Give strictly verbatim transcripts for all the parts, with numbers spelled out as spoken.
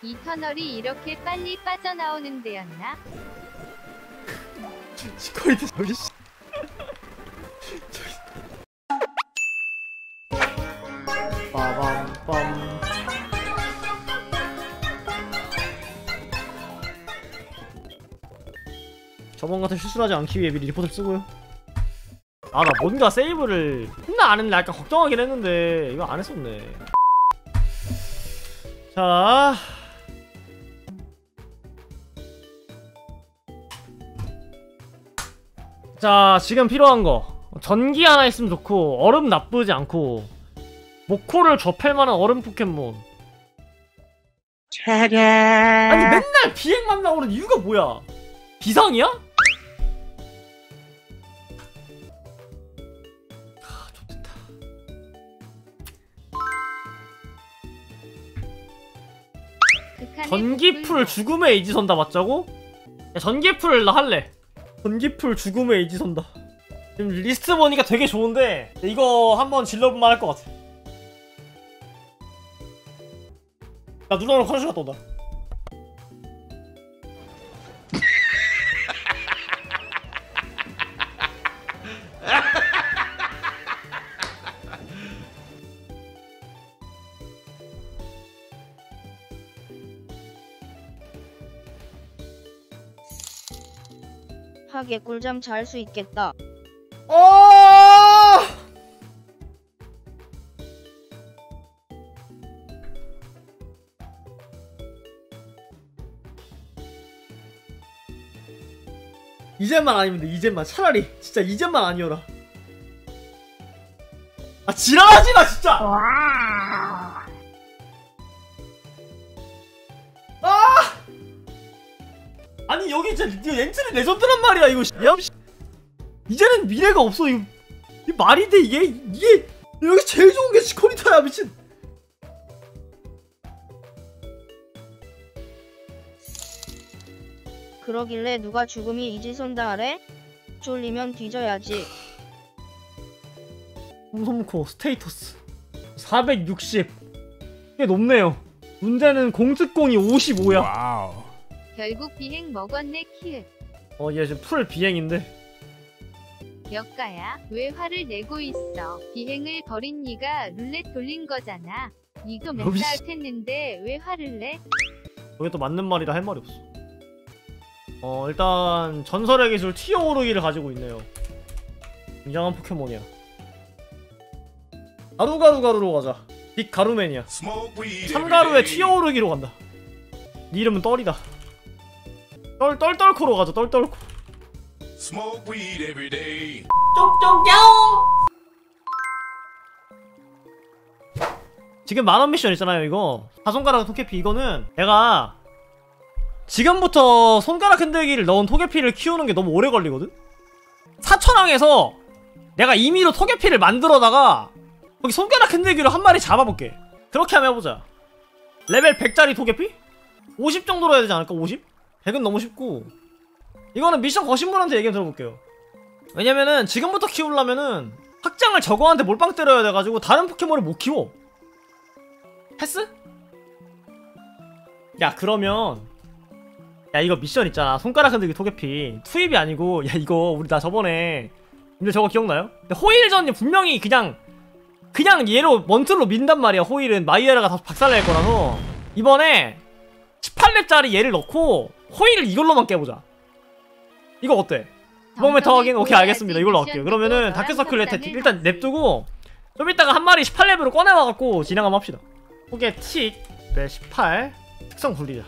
이터널이 이렇게 빨리 빠져나오는 데였나? 치코이드 저기 씨. 저기. 빠밤빰. 저번 같은 실수를 하지 않기 위해 미리 리포트를 쓰고요. 아, 나 뭔가 세이브를 했나 안 했나 약간 걱정하긴 했는데 이거 안 했었네. 자, 자 지금 필요한 거 전기 하나 있으면 좋고 얼음 나쁘지 않고 모코를 접할 만한 얼음 포켓몬. 아니 맨날 비행만 나오는 이유가 뭐야? 비상이야? 아, 좋겠다. 전기풀 죽음의 에이지 선다 맞자고? 야, 전기풀 나 할래. 전기풀 죽음의 에이지 선다. 지금 리스트 보니까 되게 좋은데 이거 한번 질러보면 할 것 같아. 나 누나랑 커뮤니티 갔다 온다. 하게 꿀잠 잘 수 있겠다. 어! 이젠만 아니면 돼. 이젠만 차라리 진짜 이젠만 아니어라. 아 지랄하지마 진짜. 아! 아니 여기 진짜 이거 엔트리 레전드란 말이야 이거. 야, 이제는 미래가 없어. 이거, 이게 말이 돼 이게? 이게 여기 제일 좋은 게 시코리타야 미친. 그러길래 누가 죽음이 에이지 선다 하래? 쫄리면 뒤져야지. 홍솜코 스테이터스 사백육십. 꽤 높네요. 문제는 공특공이 오십오야. 와우. 결국 비행 먹었네 키읔. 어, 얘 지금 풀 비행인데. 몇 가야? 왜 화를 내고 있어? 비행을 버린 니가 룰렛 돌린 거잖아. 니도 맨날 했는데 왜 화를 내? 저게 또 맞는 말이라 할 말이 없어. 어, 일단 전설의 기술 티어 오르기를 가지고 있네요. 굉장한 포켓몬이야. 가루가루가루로 가자. 빅 가루맨이야. 참가루의 티어 오르기로 간다. 네 이름은 떨이다. 떨 떨떨코로 가자. 떨떨코. 쪽쪽뿅. 지금 만원 미션 있잖아요. 이거 사손가락 토끼피. 이거는 내가 지금부터 손가락 흔들기를 넣은 토개피를 키우는 게 너무 오래 걸리거든? 사천왕에서 내가 임의로 토개피를 만들어다가 거기 손가락 흔들기로 한 마리 잡아볼게. 그렇게 한번 해보자. 레벨 백짜리 토개피? 오십 정도로 해야 되지 않을까? 오십? 백은 너무 쉽고. 이거는 미션 거신 분한테 얘기 들어볼게요. 왜냐면은 지금부터 키우려면은 확장을 저거한테 몰빵 때려야 돼가지고 다른 포켓몬을 못 키워. 패스? 야 그러면 야 이거 미션 있잖아. 손가락 흔들기 토개피 투입이 아니고, 야 이거 우리 나 저번에 근데 저거 기억나요? 근데 호일전이 분명히 그냥 그냥 얘로 먼틀로 민단 말이야. 호일은 마이에라가 다 박살낼 거라서 이번에 십팔 렙짜리 얘를 넣고 호일을 이걸로만 깨보자. 이거 어때? 이번 메타 확인? 오케이 알겠습니다. 이걸로 할게요. 그러면은 다크서클 일단 냅두고 좀 이따가 한 마리 십팔 렙으로 꺼내와갖고 진행 한번 합시다. 호게 틱 네, 십팔 특성 굴리자.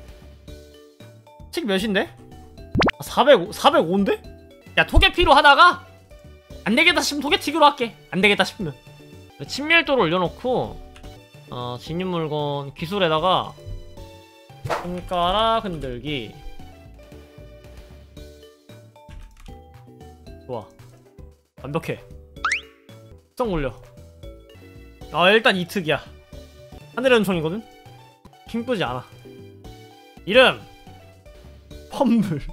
틱 몇인데? 아, 사백오, 사백오인데? 야 토개피로 하다가 안되겠다 싶으면 토개틱으로 할게. 안되겠다 싶으면 친밀도를 올려놓고 어 진입물건 기술에다가 손가락 흔들기. 좋아 완벽해. 특성 올려. 아 일단 이특이야. 하늘의 은총이거든? 킹쁘지 않아. 이름 펌블.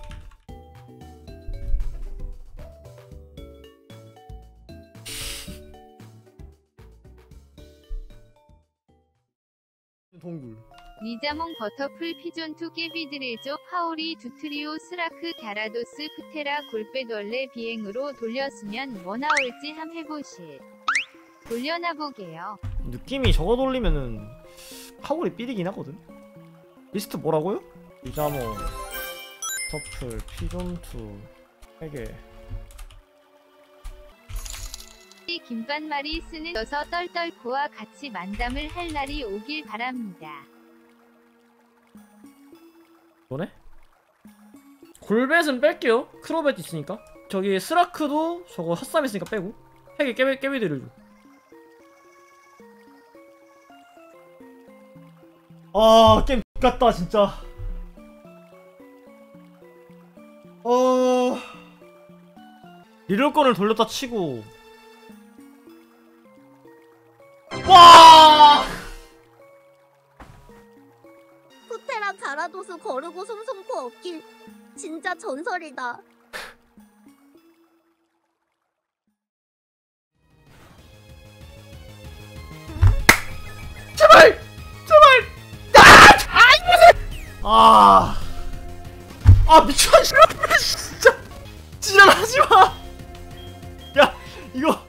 동굴 리자몽 버터풀 피존투 깨비드레조 파오리 두트리오 스라크 갸라도스 프테라 골빼돌레 비행으로 돌렸으면 뭐 나올지 함 해보실. 돌려놔보게요. 느낌이 저거 돌리면은 파울이 삐리긴 하거든. 리스트 뭐라고요? 리자몽 버터풀 피존투 세 개. 이 김반말이 쓰는 여서 떨떨코와 같이 만담을 할 날이 오길 바랍니다. 뭐네? 골벳은 뺄게요. 크로벳 있으니까. 저기 스라크도 저거 핫삼 있으니까 빼고. 핵에 깨비, 깨비들을 줘. 아 게임 같다 진짜. 어... 리롤건을 돌렸다 치고 와! 후테랑 가라도스 거르고 솜솜코 없길 진짜 전설이다. 제발! 제발! 아! 아! 아 미쳐! 진짜! 지랄하지마! 야 이거